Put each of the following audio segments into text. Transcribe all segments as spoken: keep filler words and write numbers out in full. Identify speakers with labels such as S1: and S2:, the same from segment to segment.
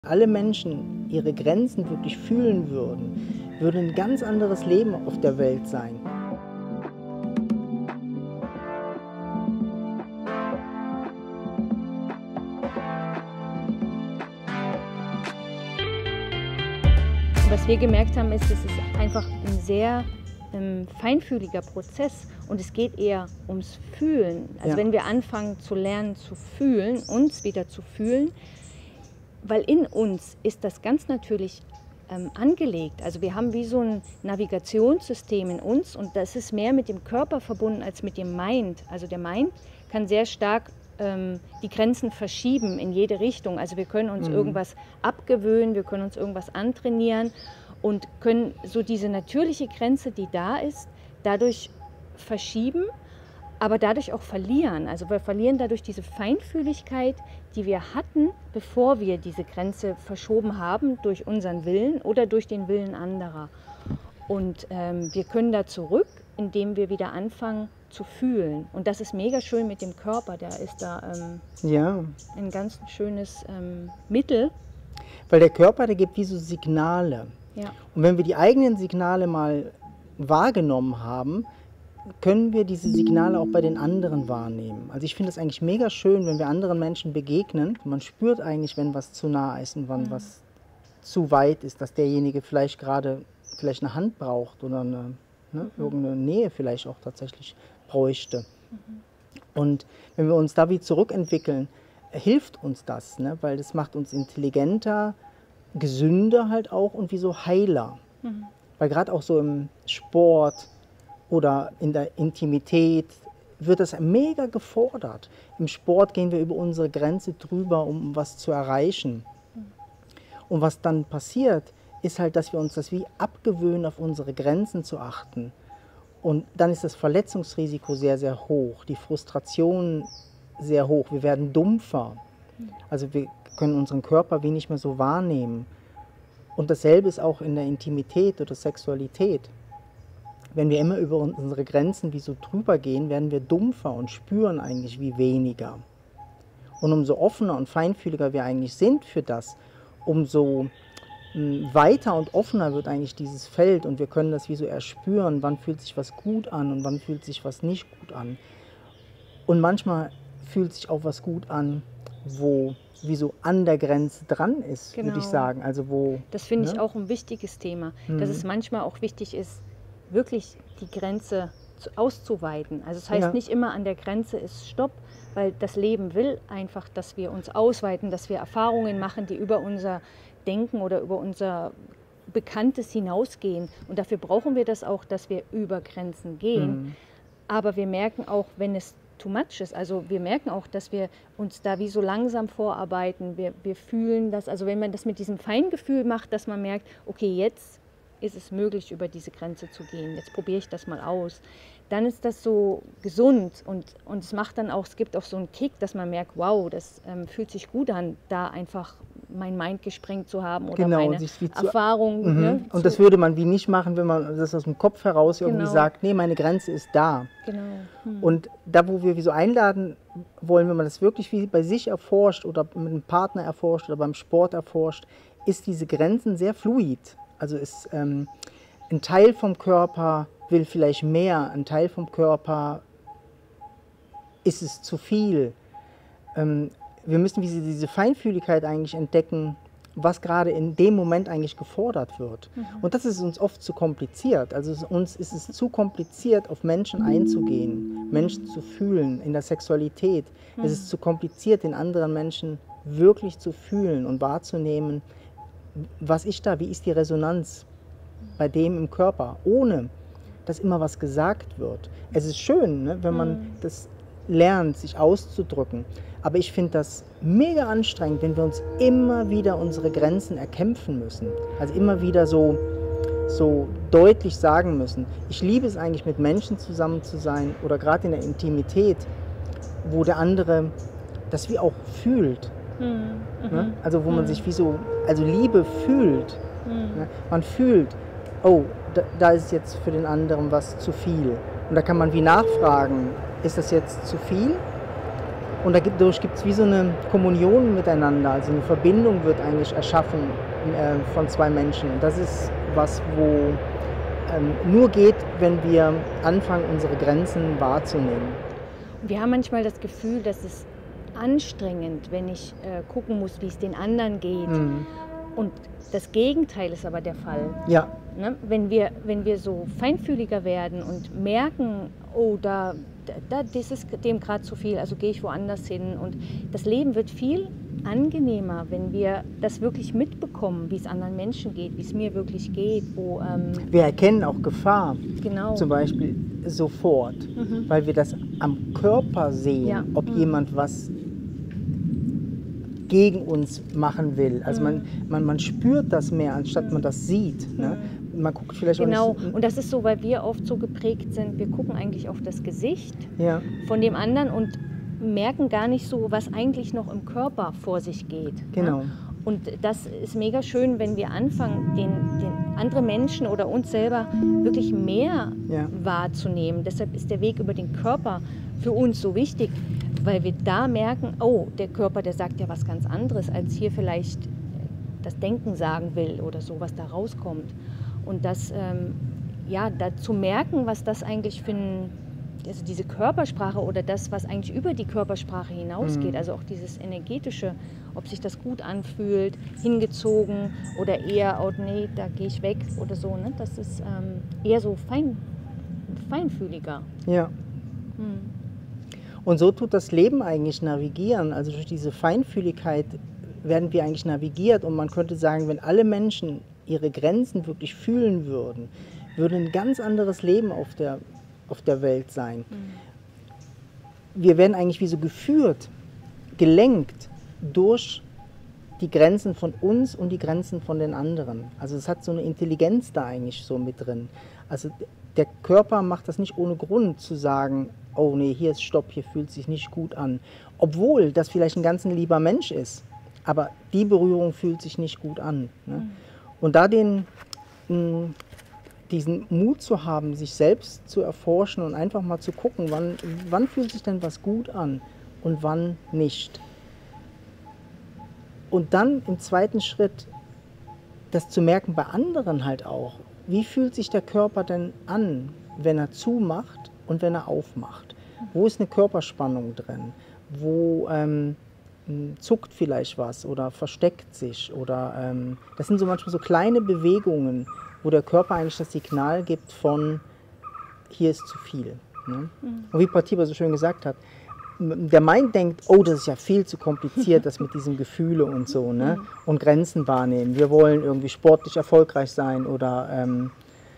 S1: Alle Menschen ihre Grenzen wirklich fühlen würden, würde ein ganz anderes Leben auf der Welt sein.
S2: Was wir gemerkt haben, ist, es ist einfach ein sehr ähm, feinfühliger Prozess und es geht eher ums Fühlen. Also
S1: Ja.
S2: wenn wir anfangen zu lernen zu fühlen, uns wieder zu fühlen, weil in uns ist das ganz natürlich ähm, angelegt. Also wir haben wie so ein Navigationssystem in uns und das ist mehr mit dem Körper verbunden als mit dem Mind. Also der Mind kann sehr stark ähm, die Grenzen verschieben in jede Richtung. Also wir können uns
S1: Mhm.
S2: irgendwas abgewöhnen, wir können uns irgendwas antrainieren und können so diese natürliche Grenze, die da ist, dadurch verschieben, aber dadurch auch verlieren. Also wir verlieren dadurch diese Feinfühligkeit, die wir hatten, bevor wir diese Grenze verschoben haben durch unseren Willen oder durch den Willen anderer. Und ähm, wir können da zurück, indem wir wieder anfangen zu fühlen. Und das ist mega schön mit dem Körper. Der ist da ähm,
S1: Ja,
S2: ein ganz schönes ähm, Mittel.
S1: weil der Körper, der gibt wie so Signale.
S2: Ja.
S1: Und wenn wir die eigenen Signale mal wahrgenommen haben, können wir diese Signale auch bei den anderen wahrnehmen. Also ich finde es eigentlich mega schön, wenn wir anderen Menschen begegnen. Man spürt eigentlich, wenn was zu nah ist und wann
S2: Mhm.
S1: was zu weit ist, dass derjenige vielleicht gerade vielleicht eine Hand braucht oder eine, ne, irgendeine Nähe vielleicht auch tatsächlich bräuchte. Und wenn wir uns da wie zurückentwickeln, äh, hilft uns das, ne? Weil das macht uns intelligenter, gesünder halt auch und wie so heiler.
S2: Mhm.
S1: Weil gerade auch so im Sport oder in der Intimität wird das mega gefordert. Im Sport gehen wir über unsere Grenze drüber, um was zu erreichen. Und was dann passiert, ist halt, dass wir uns das wie abgewöhnen, auf unsere Grenzen zu achten. Und dann ist das Verletzungsrisiko sehr, sehr hoch, die Frustration sehr hoch. Wir werden dumpfer. Also wir können unseren Körper wie nicht mehr so wahrnehmen. Und dasselbe ist auch in der Intimität oder Sexualität. Wenn wir immer über unsere Grenzen wie so drüber gehen, werden wir dumpfer und spüren eigentlich wie weniger. Und umso offener und feinfühliger wir eigentlich sind für das, umso mh, weiter und offener wird eigentlich dieses Feld und wir können das wie so erspüren, wann fühlt sich was gut an und wann fühlt sich was nicht gut an. Und manchmal fühlt sich auch was gut an, wo wie so an der Grenze dran ist, würde ich
S2: Genau.
S1: sagen. Also wo,
S2: Das finde ich
S1: ne?
S2: auch ein wichtiges Thema,
S1: Mhm.
S2: dass es manchmal auch wichtig ist, wirklich die Grenze zu, auszuweiten. Also es heißt
S1: Ja.
S2: nicht immer an der Grenze ist Stopp, weil das Leben will einfach, dass wir uns ausweiten, dass wir Erfahrungen machen, die über unser Denken oder über unser Bekanntes hinausgehen. Und dafür brauchen wir das auch, dass wir über Grenzen gehen.
S1: Mhm.
S2: Aber wir merken auch, wenn es too much ist, also wir merken auch, dass wir uns da wie so langsam vorarbeiten. Wir, wir fühlen das, also wenn man das mit diesem Feingefühl macht, dass man merkt, okay, jetzt ist es möglich, über diese Grenze zu gehen. Jetzt probiere ich das mal aus. Dann ist das so gesund und, und es macht dann auch, es gibt auch so einen Kick, dass man merkt, wow, das ähm, fühlt sich gut an, da einfach mein Mind gesprengt zu haben oder
S1: Genau,
S2: meine
S1: sich wie zu-
S2: Erfahrung.
S1: Mhm.
S2: Ne,
S1: Und das
S2: zu,
S1: würde man wie nicht machen, wenn man das aus dem Kopf heraus irgendwie
S2: Genau.
S1: sagt, nee, meine Grenze ist da.
S2: genau. Hm.
S1: Und da, wo wir wie so einladen wollen, wenn man das wirklich wie bei sich erforscht oder mit einem Partner erforscht oder beim Sport erforscht, ist diese Grenzen sehr fluid. Also ist ähm, ein Teil vom Körper will vielleicht mehr, ein Teil vom Körper ist es zu viel. Ähm, wir müssen diese, diese Feinfühligkeit eigentlich entdecken, was gerade in dem Moment eigentlich gefordert wird. Und das ist uns oft zu kompliziert. Also es, uns ist es zu kompliziert, auf Menschen einzugehen, Menschen zu fühlen in der Sexualität. Es ist zu kompliziert, den anderen Menschen wirklich zu fühlen und wahrzunehmen, was ist da, wie ist die Resonanz bei dem im Körper, ohne dass immer was gesagt wird. Es ist schön, ne, wenn man das lernt, sich auszudrücken. Aber ich finde das mega anstrengend, wenn wir uns immer wieder unsere Grenzen erkämpfen müssen. Also immer wieder so, so deutlich sagen müssen. Ich liebe es eigentlich, mit Menschen zusammen zu sein oder gerade in der Intimität, wo der andere das wie auch fühlt.
S2: Hm.
S1: Ne? Also wo man sich wie so, also Liebe fühlt. Ne? Man fühlt, oh, da, da ist jetzt für den anderen was zu viel. Und da kann man wie nachfragen, ist das jetzt zu viel? Und dadurch gibt es wie so eine Kommunion miteinander, also eine Verbindung wird eigentlich erschaffen äh, von zwei Menschen. Und das ist was, wo ähm, nur geht, wenn wir anfangen, unsere Grenzen wahrzunehmen.
S2: Wir haben manchmal das Gefühl, dass es anstrengend, wenn ich äh, gucken muss, wie es den anderen geht. Mhm. Und das Gegenteil ist aber der Fall.
S1: Ja.
S2: Ne? Wenn wir, wenn wir so feinfühliger werden und merken, oh, da, da das ist dem gerade zu viel, also gehe ich woanders hin. Und das Leben wird viel angenehmer, wenn wir das wirklich mitbekommen, wie es anderen Menschen geht, wie es mir wirklich geht. Wo, ähm
S1: wir erkennen auch Gefahr,
S2: genau.
S1: zum Beispiel sofort, mhm. weil wir das am Körper sehen, ja. ob mhm. jemand was gegen uns machen will. Also man, man, man spürt das mehr, anstatt man das sieht. Ne? Man guckt vielleicht
S2: genau,
S1: auch nicht,
S2: und das ist so, weil wir oft so geprägt sind, wir gucken eigentlich auf das Gesicht
S1: ja.
S2: von dem anderen und merken gar nicht so, was eigentlich noch im Körper vor sich geht.
S1: Genau.
S2: Ne? Und das ist mega schön, wenn wir anfangen, den, den andere Menschen oder uns selber wirklich mehr
S1: ja.
S2: wahrzunehmen. Deshalb ist der Weg über den Körper für uns so wichtig, weil wir da merken, oh, der Körper, der sagt ja was ganz anderes, als hier vielleicht das Denken sagen will oder so, was da rauskommt. Und das, ähm, ja, da zu merken, was das eigentlich für ein, also diese Körpersprache oder das, was eigentlich über die Körpersprache hinausgeht, mhm. also auch dieses Energetische, ob sich das gut anfühlt, hingezogen oder eher, oh nee, da gehe ich weg oder so, ne? Das ist ähm, eher so fein, feinfühliger.
S1: Ja.
S2: Hm.
S1: Und so tut das Leben eigentlich navigieren. Also durch diese Feinfühligkeit werden wir eigentlich navigiert. Und man könnte sagen, wenn alle Menschen ihre Grenzen wirklich fühlen würden, würde ein ganz anderes Leben auf der, auf der Welt sein. Mhm. Wir werden eigentlich wie so geführt, gelenkt durch die Grenzen von uns und die Grenzen von den anderen. Also es hat so eine Intelligenz da eigentlich so mit drin. Also der Körper macht das nicht ohne Grund zu sagen, oh nee, hier ist Stopp, hier fühlt sich nicht gut an. Obwohl das vielleicht ein ganz lieber Mensch ist, aber die Berührung fühlt sich nicht gut an. Ne? Mhm. Und da den, mh, diesen Mut zu haben, sich selbst zu erforschen und einfach mal zu gucken, wann, wann fühlt sich denn was gut an und wann nicht. Und dann im zweiten Schritt das zu merken bei anderen halt auch. Wie fühlt sich der Körper denn an, wenn er zumacht und wenn er aufmacht? Wo ist eine Körperspannung drin? Wo ähm, zuckt vielleicht was oder versteckt sich? Oder, ähm, das sind so manchmal so kleine Bewegungen, wo der Körper eigentlich das Signal gibt von, hier ist zu viel. Ne? Mhm. Und wie Pratibha so schön gesagt hat, der Mind denkt, oh, das ist ja viel zu kompliziert, das mit diesen Gefühlen und so, ne? Und Grenzen wahrnehmen. Wir wollen irgendwie sportlich erfolgreich sein oder ähm,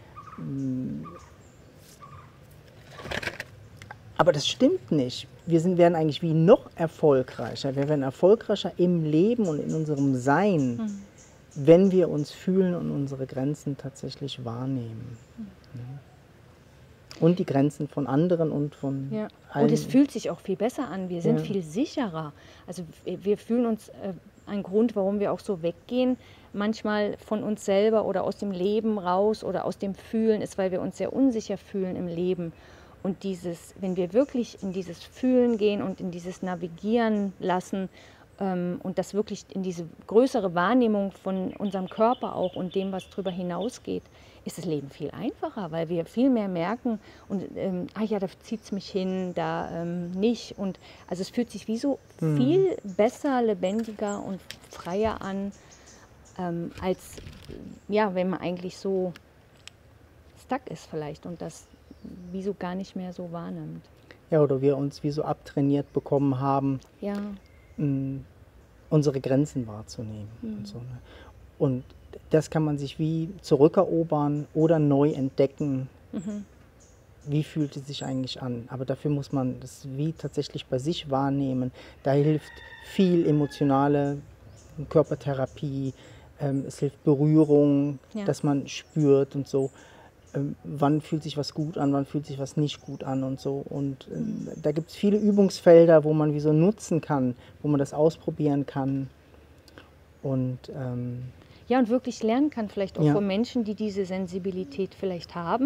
S1: aber das stimmt nicht. Wir sind, werden eigentlich wie noch erfolgreicher. Wir werden erfolgreicher im Leben und in unserem Sein, mhm. wenn wir uns fühlen und unsere Grenzen tatsächlich wahrnehmen. Mhm. Und die Grenzen von anderen und von
S2: ja.
S1: allen.
S2: Und es fühlt sich auch viel besser an. Wir sind
S1: ja.
S2: viel sicherer. Also wir fühlen uns, äh, ein Grund, warum wir auch so weggehen, manchmal von uns selber oder aus dem Leben raus oder aus dem Fühlen, ist, weil wir uns sehr unsicher fühlen im Leben. Und dieses, wenn wir wirklich in dieses Fühlen gehen und in dieses Navigieren lassen ähm, und das wirklich in diese größere Wahrnehmung von unserem Körper auch und dem, was darüber hinausgeht, ist das Leben viel einfacher, weil wir viel mehr merken und ähm, ah ja, da zieht es mich hin, da ähm, nicht. Und also es fühlt sich wie so mhm. viel besser, lebendiger und freier an, ähm, als ja, wenn man eigentlich so stuck ist vielleicht und das wie so gar nicht mehr so wahrnimmt.
S1: Ja, oder wir uns wie so abtrainiert bekommen haben,
S2: ja.
S1: mh, unsere Grenzen wahrzunehmen. Mhm. Und, so, ne? Und das kann man sich wie zurückerobern oder neu entdecken. Mhm. Wie fühlt es sich eigentlich an? Aber dafür muss man das wie tatsächlich bei sich wahrnehmen. Da hilft viel emotionale Körpertherapie, ähm, es hilft Berührung, ja. dass man spürt und so. Ähm, wann fühlt sich was gut an, wann fühlt sich was nicht gut an und so. Und ähm, mhm. da gibt es viele Übungsfelder, wo man wie so nutzen kann, wo man das ausprobieren kann. Und ähm,
S2: ja, und wirklich lernen kann, vielleicht auch
S1: ja.
S2: von Menschen, die diese Sensibilität vielleicht haben,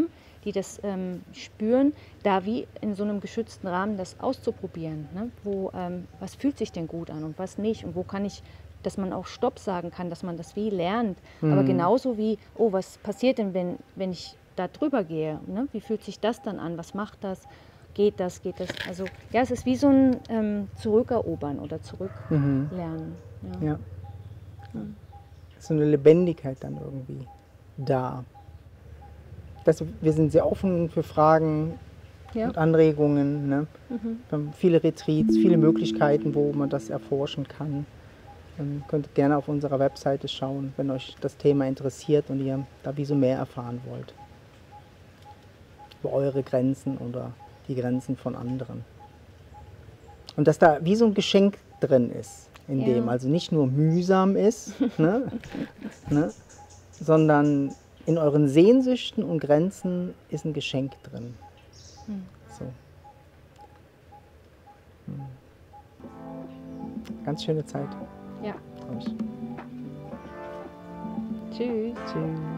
S2: die das ähm, spüren, da wie in so einem geschützten Rahmen das auszuprobieren. Ne? Wo, ähm, was fühlt sich denn gut an und was nicht und wo kann ich, dass man auch Stopp sagen kann, dass man das wie lernt. Mhm. Aber genauso wie, oh, was passiert denn, wenn, wenn ich da drüber gehe? Ne? Wie fühlt sich das dann an? Was macht das? Geht das? Geht das? Also ja, es ist wie so ein ähm, Zurückerobern oder Zurücklernen. Mhm.
S1: Ja. Ja. Mhm. So eine Lebendigkeit dann irgendwie da. Das, wir sind sehr offen für Fragen ja. und Anregungen. Ne? Mhm. Wir haben viele Retreats, viele Möglichkeiten, wo man das erforschen kann. Ihr könnt gerne auf unserer Webseite schauen, wenn euch das Thema interessiert und ihr da wie so mehr erfahren wollt. Über eure Grenzen oder die Grenzen von anderen. Und dass da wie so ein Geschenk drin ist, in ja. dem also nicht nur mühsam ist, ne, ne, sondern in euren Sehnsüchten und Grenzen ist ein Geschenk drin. Hm. So. Hm. Ganz schöne Zeit.
S2: Ja.
S1: Tschüss.
S2: Tschüss.
S1: Tschüss.